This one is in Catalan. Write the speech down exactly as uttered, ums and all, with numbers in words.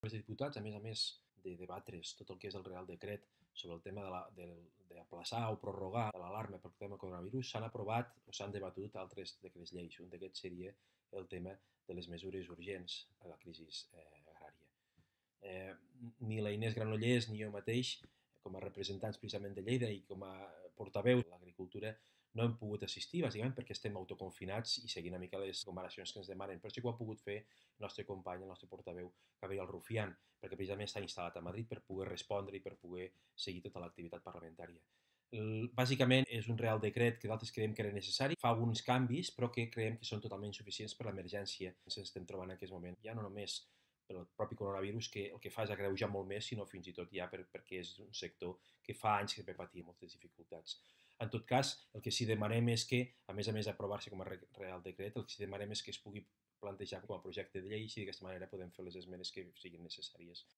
Els diputats, a més a més de debatre's tot el que és el Real Decret sobre el tema d'aplaçar o prorrogar l'alarma per tema del coronavirus, s'han aprovat o s'han debatut altres decrets lleis. Un d'aquests seria el tema de les mesures urgents a la crisi eh, agrària. Eh, ni la Inés Granollers ni jo mateix, com a representants precisament de Lleida i com a portaveu de l'agricultura, no hem pogut assistir, bàsicament perquè estem autoconfinats i seguint una mica les recomanacions que ens demanen. Però sí que ho ha pogut fer el nostre company, el nostre portaveu, Gabriel Rufián, perquè precisament està instal·lat a Madrid per poder respondre i per poder seguir tota l'activitat parlamentària. Bàsicament és un Real Decret que nosaltres creiem que era necessari, fa alguns canvis, però que creiem que són totalment insuficients per l'emergència que ens estem trobant en aquest moment. Ja no només pel propi coronavirus, que el que fa és agreujar molt més, sinó fins i tot ja per, perquè és un sector que fa anys que ve patint moltes dificultats. En tot cas, el que sí demanem és que, a més a més d'aprovar-se com a Real Decret, el que sí demanem és que es pugui plantejar com a projecte de llei i d'aquesta manera podem fer les esmenes que siguin necessàries.